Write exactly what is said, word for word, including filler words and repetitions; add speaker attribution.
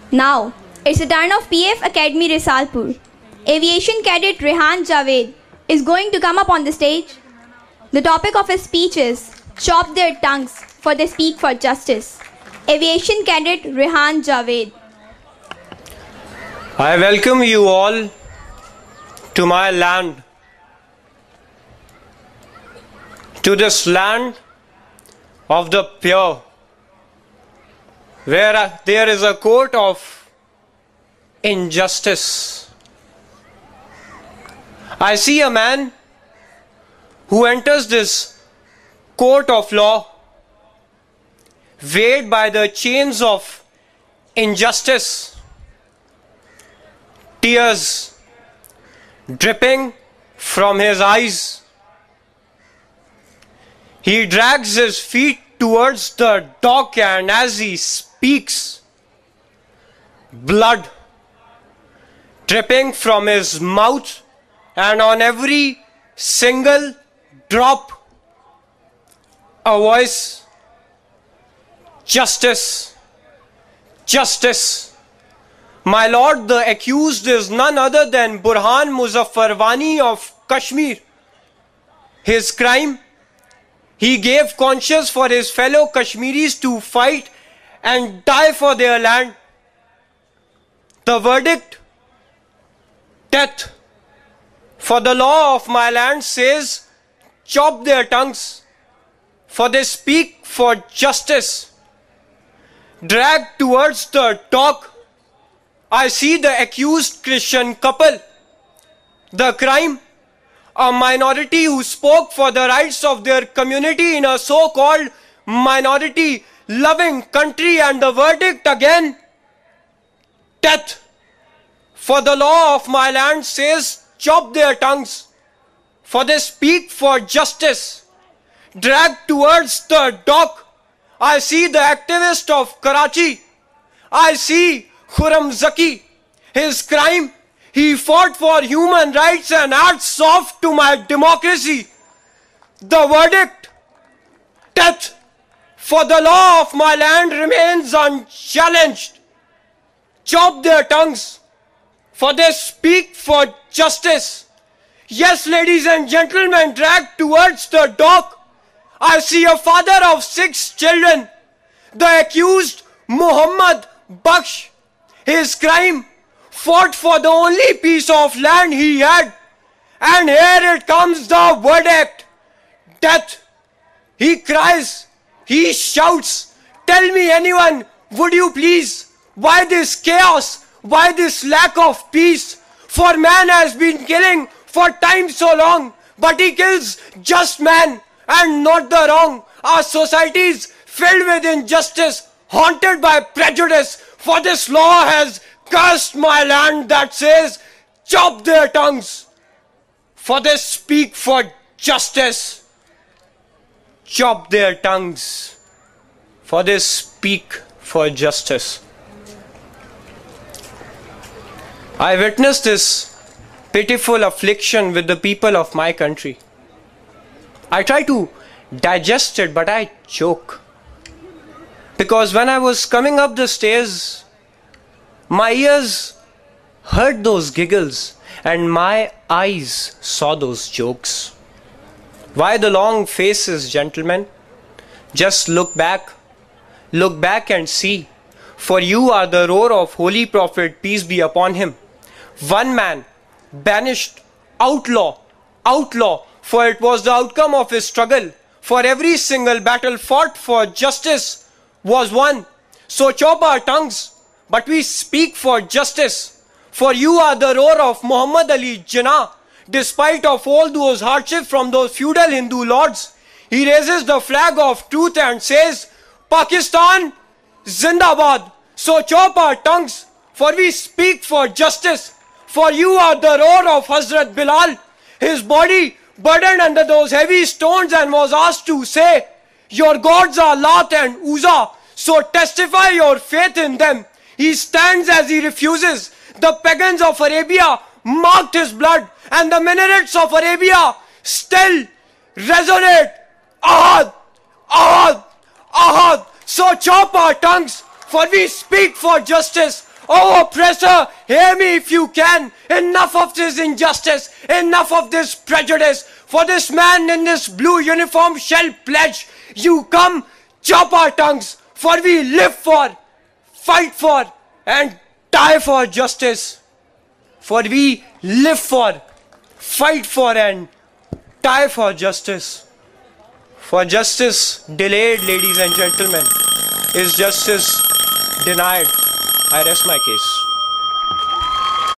Speaker 1: Now, it's the turn of P F Academy Risalpur. Aviation Cadet Rehan Javed is going to come up on the stage. The topic of his speech is Chop Their Tongues, for they speak for justice. Aviation Cadet Rehan Javed.
Speaker 2: I welcome you all to my land, to this land of the pure, where there is a court of injustice. I see a man who enters this court of law, weighed by the chains of injustice, tears dripping from his eyes. He drags his feet towards the dock, and as he speaks, blood dripping from his mouth, and on every single drop, a voice: justice, justice. My lord, the accused is none other than Burhan Muzaffar Wani of Kashmir. His crime: he gave conscience for his fellow Kashmiris to fight and die for their land. The verdict: death. For the law of my land says, chop their tongues, for they speak for justice. Dragged towards the dock, I see the accused Christian couple. The crime: a minority who spoke for the rights of their community in a so-called minority-loving country, and the verdict again: death. For the law of my land says, chop their tongues, for they speak for justice. Dragged towards the dock, I see the activist of Karachi. I see Khurram Zaki. His crime: he fought for human rights and hats off to my democracy. The verdict: death. For the law of my land remains unchallenged. Chop their tongues, for they speak for justice. Yes, ladies and gentlemen, dragged towards the dock, I see a father of six children, the accused Muhammad Baksh. His crime: fought for the only piece of land he had. And here it comes, the verdict: death. He cries, he shouts, tell me, anyone, would you please, why this chaos, why this lack of peace? For man has been killing for time so long, but he kills just man and not the wrong. Our society is filled with injustice, haunted by prejudice, for this law has cursed my land that says, chop their tongues, for they speak for justice. Chop their tongues, for they speak for justice. I witnessed this pitiful affliction with the people of my country. I try to digest it, but I choke. Because when I was coming up the stairs, my ears heard those giggles and my eyes saw those jokes. Why the long faces, gentlemen? Just look back. Look back and see. For you are the roar of Holy Prophet, peace be upon him. One man, banished, outlaw, outlaw, for it was the outcome of his struggle. For every single battle fought for justice was won. So chop our tongues, but we speak for justice. For you are the roar of Muhammad Ali Jinnah. Despite of all those hardships from those feudal Hindu lords, he raises the flag of truth and says, Pakistan Zindabad. So chop our tongues, for we speak for justice. For you are the roar of Hazrat Bilal. His body burdened under those heavy stones and was asked to say, your gods are Lat and Uzza, so testify your faith in them. He stands as he refuses. The pagans of Arabia marked his blood, and the minarets of Arabia still resonate. Ahad, Ahad, Ahad. So chop our tongues, for we speak for justice. Oh oppressor, hear me if you can. Enough of this injustice, enough of this prejudice. For this man in this blue uniform shall pledge, you come, chop our tongues, for we live for, fight for, and die for justice. For we live for, fight for, and die for justice. For justice delayed, ladies and gentlemen, is justice denied. I rest my case.